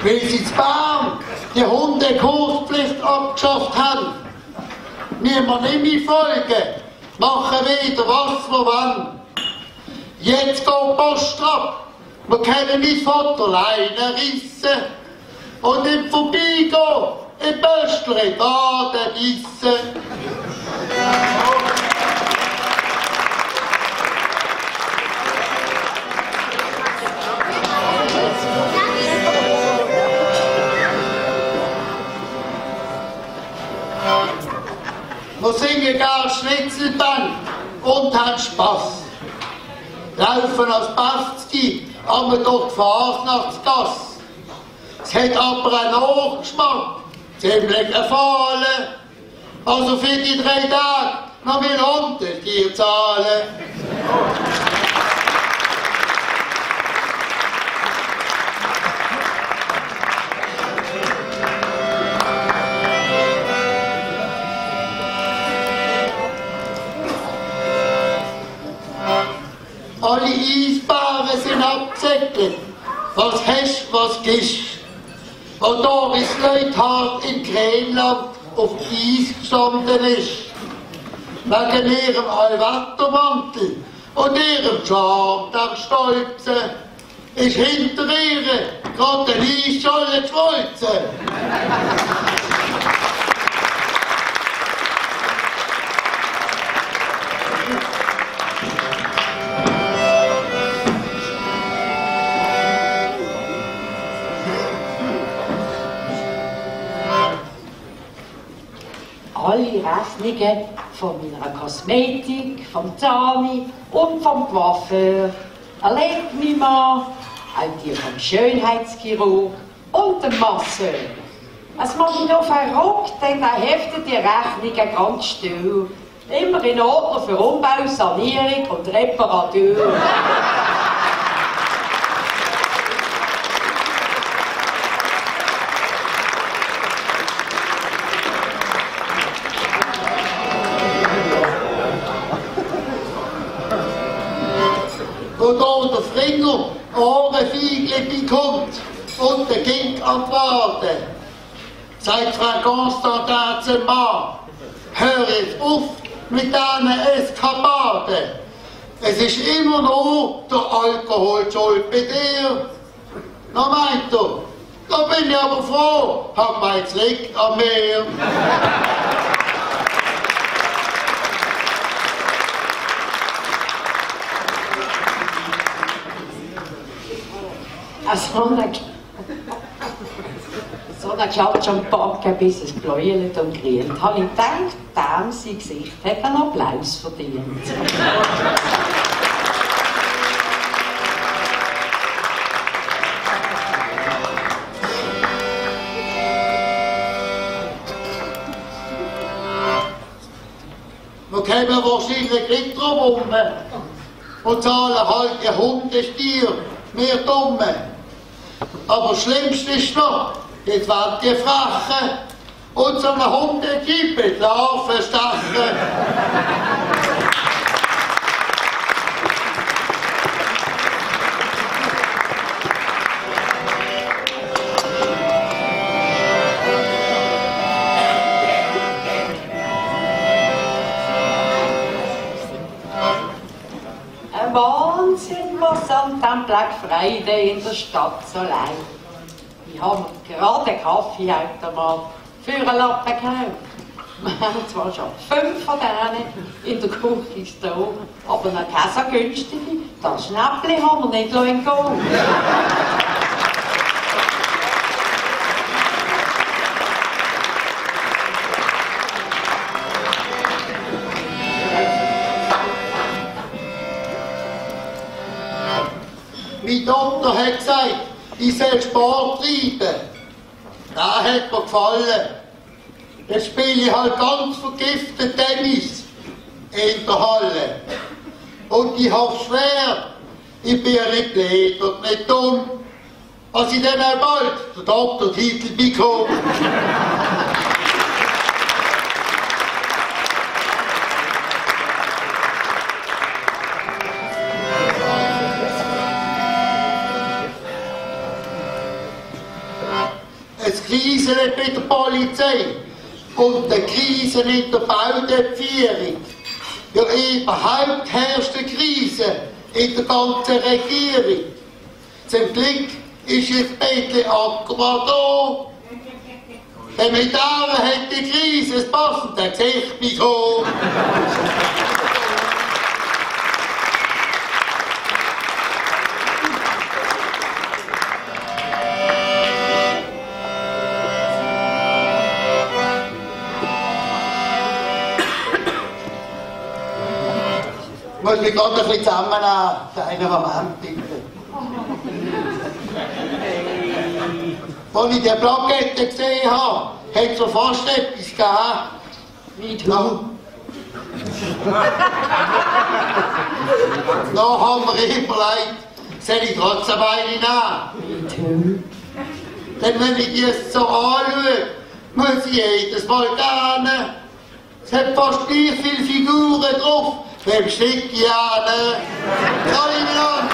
weil sie in Bern die Hundekurspflicht abgeschafft haben. Müssen wir nicht mehr folgen, machen wieder, was wir wollen. Jetzt geht Post ab. Wir können nicht von der Leine rissen und im Vorbeigehen im Böschler Baden bissen. Wir singen gar Schnitzelbank und haben Spass. Laufen als Bafzki, aber durch die Fasnachtsgasse. Es hat aber einen Nachgeschmack, ziemlich gefallen. Also für die 3 Tage noch will unter dir zahlen. Alle Eisbären sind abgesäckelt. Was hast, was gibst. Und Doris Leuthard in Grönland auf Eis gestanden ist. Wegen ihrem Allwettermantel und ihrem Charme, der Stolze, ist hinter ihr gerade ein Eisscholle geschmolzen. Alle Rechnungen von meiner Kosmetik, vom Zahni und vom Coiffeur, erlebt mein Mann, auch die vom Schönheitschirurg und dem Masseur. Es macht mich noch verrückt, denn er heftet die Rechnungen ganz still. Immer in Ordnung für Umbau, Sanierung und Reparatur. Wo da der Fringer Ohrenfiegel kommt und der Kind am Warten, sagt Frau Constantin zum Mann, hör jetzt auf mit diesen Eskapaden. Es ist immer noch der Alkohol schuld bei dir. Na meint er, da bin ich aber froh, hab mein jetzt liegt an mir. So eine Klatsch am Backen, bis es bläuelt und grillt. Habe ich gedacht, dem sein Gesicht hat einen Applaus verdient. Wir kommen wahrscheinlich nicht drum herum und zahlen halt ein Hundestier, wir Dumme. Aber das Schlimmste ist noch, jetzt werden die Frechen unseren Hundekippe Larven stechen. Wahnsinn, was an dem Black Friday in der Stadt so leid. Ich habe gerade einen Kaffeeautomat für einen Lappen gekauft. Wir haben zwar schon 5 von denen in der Küche stehen, aber noch keine so günstige. Das Schnäppchen haben wir nicht entgehen. Mein Doktor hat gesagt, ich soll Sport treiben. Das hat mir gefallen. Jetzt spiele ich halt ganz vergiftet Tennis in der Halle. Und ich hoffe schwer, ich bin ja nicht blöd und nicht dumm, dass ich dann auch bald den Doktortitel bekomme. es Krisen bei der Polizei und eine Krise in der Baudentführung. Ja, überhaupt herrscht eine Krise in der ganzen Regierung. Zum Glück ist jetzt Peter Ackermann da. Denn mit der hat die Krise das passende Gesicht bekommen. Ich muss mich gerade ein bisschen zusammennehmen, für einen Moment bitte. Als ich die Plakette gesehen habe, hat es so fast etwas gegeben. Wie du? Da haben wir überlegt, soll ich trotzdem eine nehmen? Wie du? Denn wenn ich das so anschaue, muss ich jedes Mal gerne. Es hat fast gleich viele Figuren drauf, beim Schnittjahre. Kann ich mir